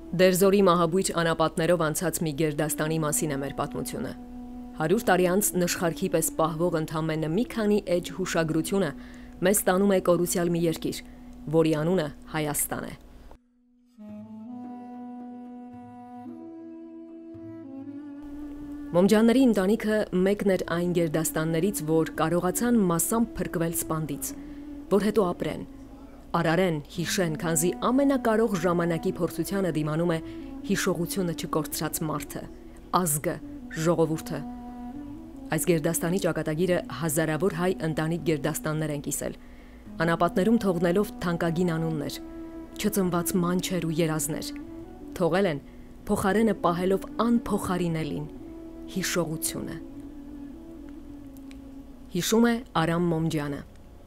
Դերձորի մահաբույր անապատներով անցած մի գերդաստանի մասին է մեր պատմությունը։ 100 տարի անց նշխարքի պես պահվող ընդամենը մի քանի էջ հուշագրությունը մեզ տանում է կորուցյալ մի երկիր, որի անունը Հայաստան է։ Մոմջանների ընտանիքը մեկն էր այն գերդաստաններից, որ կարողացան մասամբ փրկվել սպանդից, որ հետո ապրեն, արարեն, հիշեն, քանզի ամենակարող ժամանակի փորձությանը դիմանում է հիշողությունը չկորցրած մարդը, ազգը, ժողովուրդը։ Այս գերդաստանի ճակատագիրը հազարավոր հայ ընտանիք գերդաստաններ են կիսել, անապատներում թողնելով թանկագին անուններ, չծնված մանչեր ու երազներ, թողել են փոխարենը պահելով անփոխարինելին հիշողությունը։ Հիշում է Արամ Մոմջանը։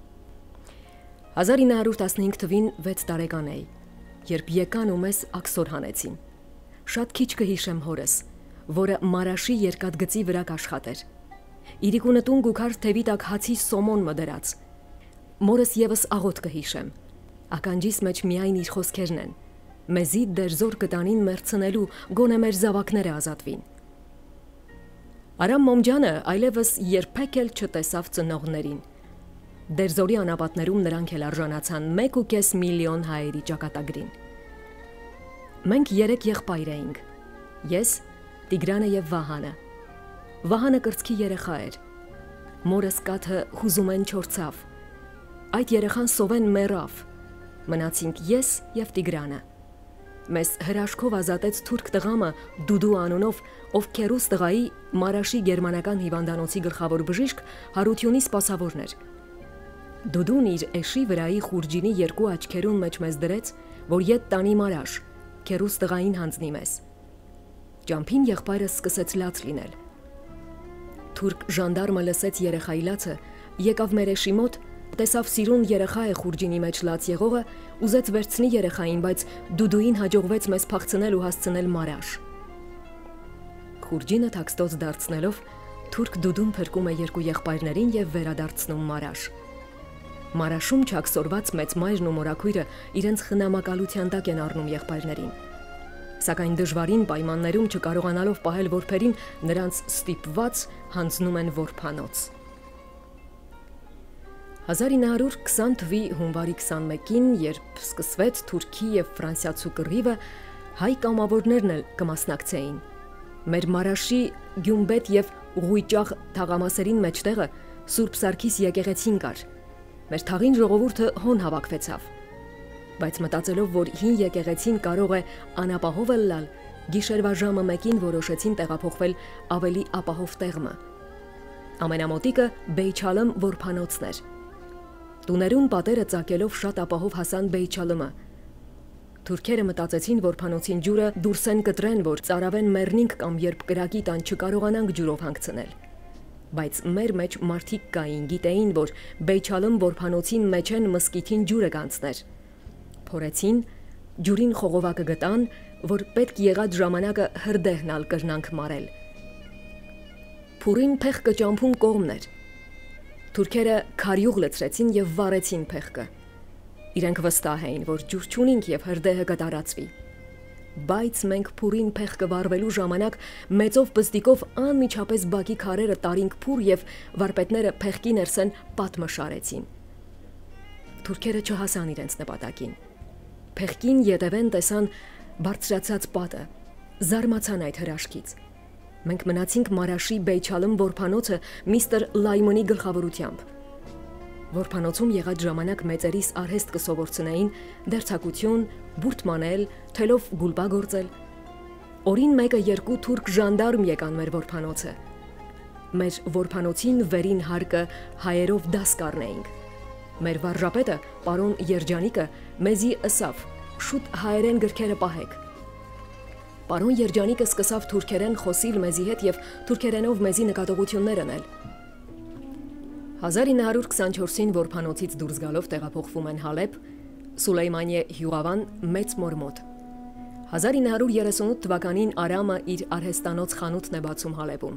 1915 թվին 6 տարեկան էի, երբ եկան ու մեզ աքսոր հանեցին։ Շատ քիչ կհիշեմ հորս, որը Մարաշի երկաթգծի վրա կաշխատեր։ Իրիկունը տուն գուքար թևի տակ հացի սոմոն մդրած։ Մորս եւս աղոտ կհիշեմ։ Ականջիս մեջ միայն իր խոսքերն են։ Մեզի դերձոր կտանին մերցնելու գոնե մեր զավակները ազատվին։ Արամ Մոմջանը այլևս երբեք էլ չտեսավ ծնողներին։ Դերձորի անապատներում նրանք էլ արժանացան 1.5 միլիոն հայերի ճակատագրին։ Մենք 3 եղբայր էինք։ Ես, Տիգրանը եւ Վահանը։ Վահանը կրծքի երեխա էր։ Մորս կաթը հուզումեն չորցավ։ Այդ երեխան սովեն մեռավ։ Մնացինք ես եւ Տիգրանը։ Մեզ հրաշքով ազատեց թուրք տղամը Դուդու անունով, ով քերուս տղայի Մարաշի գերմանական հիվանդանոցի գլխավոր բժիշկ Հարությունի սպասավորն էր։ Դուդուն իր էշի վրայի խուրջինի երկու աչքերուն մեջ մեզ դրեց, որ ետ տանի Մարաշ, քերուս տղային հանձնի մեզ։ Ճամփին եղբայրս սկսեց լաց լինել։ Թուրք ժանդարմը լսեց երեխայի լացը, եկավ մեր էշի մոտ, տեսավ սիրուն երեխա է խուրջինի մեջ լաց եղողը, ուզեց վերցնի երեխային, բայց Դուդուին հաջողվեց մեզ փախցնել ու հասցնել Մարաշ։ Խուրջինը թաքստոց դարձնելով, թուրք Դուդուն փրկում է երկու եղբայրներին եւ վերադարձնում Մարաշ։ Մարաշում չաքսորված մեծ մայրն ու մորաքույրը իրենց խնամակալության տակ են առնում եղբայրներին։ Սակայն դժվարին պայմաններում չկարողանալով պահել որբերին, նրանց ստիպված հանձնում են որբանոց։ 1920 թվի հունվարի 21-ին, երբ սկսվեց Թուրքի եւ Ֆրանսիացու կռիվը, հայ կամավորներն էլ կմասնակցեին։ Մեր Մարաշի Գյումբեթ եւ Ղույճախ թաղամասերին մեջտեղը Սուրբ Սարգիս եկեղեցին կար։ Մեր թաղին ժողովուրդը հոն հավաքվեցավ։ Բայց մտածելով, որ հին եկեղեցին կարող է անապահով լալ, գիշերվա ժամը 1-ին որոշեցին տեղափոխվել ավելի ապահով տեղը։ Ամենամոտիկը Բեյչալըմ որբանոցն էր։ Տուներուն պատերը ծակելով շատ ապահով հասան Բեյչալըմը։ Թուրքերը մտածեցին, որ փանոցին ջուրը դուրս են կտրեն, որ ծարավեն մեռնինք կամ երբ կրակի տան չկարողանանք ջուրով հանգցնել։ Բայց մեր մեջ մարդիկ կային, գիտեին, որ Բեյչալըմ որբանոցին մեջ են մսկիթին ջուրը կանցներ։ Փորեցին, ջուրին խողովակը գտան, որ պետք եղած ժամանակը հրդեհնալ կրնանք մարել։ Փուրին փեղկը ճամփուն կողմն էր։ Թուրքերը քարյուղ լցրեցին եւ վառեցին փեղկը։ Իրենք վստահ էին, որ ջուր չունինք եւ հրդեհը կտարածվի։ Բայց մենք փուրին փեղկը վառվելու ժամանակ մեծով բստիկով անմիջապես բակի քարերը տարինք փուր եւ վարպետները փեղկի ներսեն պատմը շարեցին։ Թուրքերը չհասան իրենց նպատակին։ Փեղկին ետևեն տեսան բարձրացած պատը, զարմացան այդ հրաշքից։ Մենք մնացինք Մարաշի Բեյչալըմ որբանոցը միստր Լայմոնի գլխավորությամբ։ Որբանոցում եղած ժամանակ մեծերիս արհեստ կսովորցնեին դերձակություն, բուրդ մանել, թելով գուլպա գործել։ Օրին մեկը 2 թուրք ժանդարմ եկան մեր որբանոցը։ Մեր որբանոցին վերին հարկը հայերով դաս կառնեինք։ Մեր վարժապետը, պարոն Երջանիկը, մեզի ըսավ. «Շուտ հայերեն գրքերը պահեք»։ Պարոն Երջանիկը սկսավ թուրքերեն խոսիլ մեզի հետ եւ թուրքերենով մեզի նկատողություններ անել։ 1924-ին որբանոցից դուրս գալով տեղափոխվում են Հալեբ, Սուլեյմանիե Հյուղավան մեծ մոր մոտ։ 1938 թվականին Արամը իր արհեստանոց խանութն է բացում Հալեբում։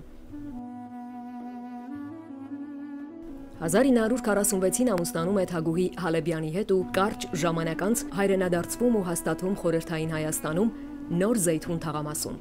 1946-ին ամուսնանում է Թագուհի Հալեբյանի հետ ու կարճ ժամանակ անց հայրենադարձվում ու հաստատվում խորհրդային Հայաստանում, Նոր Զեյթուն թաղամասում։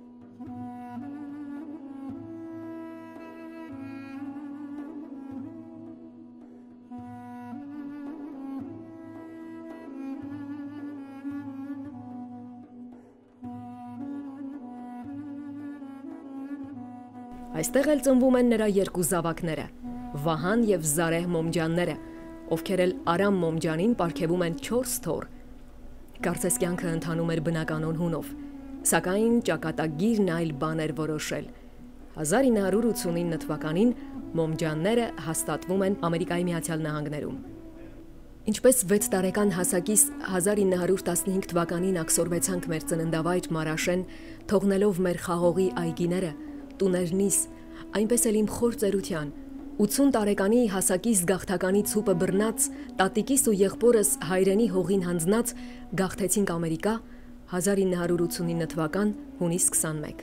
Այստեղ էլ ծնվում են նրա երկու զավակները՝ Վահան եւ Զարեհ Մոմջանները, ովքեր էլ Արամ Մոմջանին պարգևում են 4 թոռ։ Կարծես կյանքը ընթանում էր բնականոն հունով, սակայն ճակատագիրն այլ բան էր որոշել։ 1989 թվականին Մոմջանները հաստատվում են Ամերիկայի Միացյալ Նահանգներում։ Ինչպես 6 տարեկան հասակից 1915 թվականին աքսորվեցանք մեր ծննդավայր Մարաշեն, թողնելով մեր խաղողի այգիները, տուներնից, այնպես էլ իմ խոր ծերության, 80 տարեկանի հասակից գաղթականի ցուպը բռնած, տատիկիս ու եղբորս հայրենի հողին հանձնած, գաղթեցինք Ամերիկա 1989 թվական հունիս 21։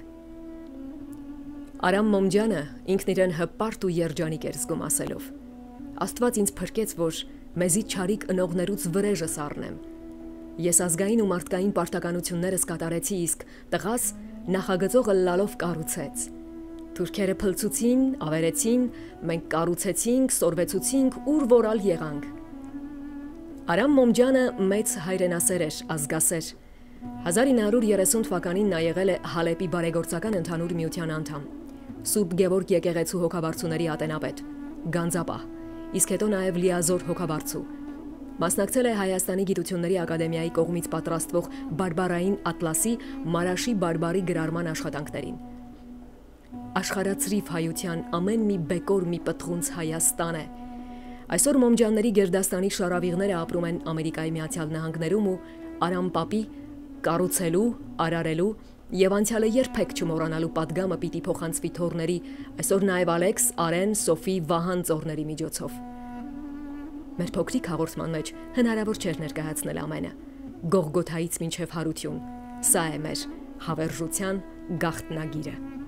Արամ Մոմջանը ինքն իրեն հպարտ ու երջանիկ էր զգում ասելով. Աստված ինձ փրկեց, որ մեզի չարիք ընողներուց վրեժս առնեմ։ Ես ազգային ու մարդկային պարտականություններս կատարեցի, իսկ տղաս նախագծողը լալով կառուցեց։ Թուրքերը փլցուցին, ավերեցին, մենք կառուցեցինք, սորվեցուցինք, ուր որալ եղանք։ Արամ Մոմջանը մեծ հայրենասեր էր, ազգասեր։ 1930 թվականին նա եղել է Հալեպի բարեգործական ընդհանուր միության անդամ, Սուրբ Գևորգ եկեղեցու հոգաբարձուների ատենապետ, գանձապահ, իսկ հետո նաև լիազոր հոգաբարձու։ Մասնակցել է Հայաստանի Գիտությունների Ակադեմիայի կողմից պատրաստվող բարբարային ատլասի Մարաշի բարբարի գրառման աշխատանքներին։ Աշխարհացրիվ հայության ամեն մի բեկոր մի պտղունց Հայաստան է։ Այսօր Մոմջանների գերդաստանի շարավիղները ապրում են Ամերիկայի Միացյալ Նահանգներում ու Արամ պապի կառուցելու, արարելու եւ անցյալը երբեք չմոռանալու պատգամը պիտի փոխանցվի թորների, այսօր նաև Ալեքս, Արեն, Սոֆի, Վահան ծորների միջոցով։ Մեր փոքրիկ հաղորդման մեջ հնարավոր չէր ներկայացնել ամենը։ Գողգոթայից մինչև հարություն։ Սա է մեր հավերժության գաղտնագիրը։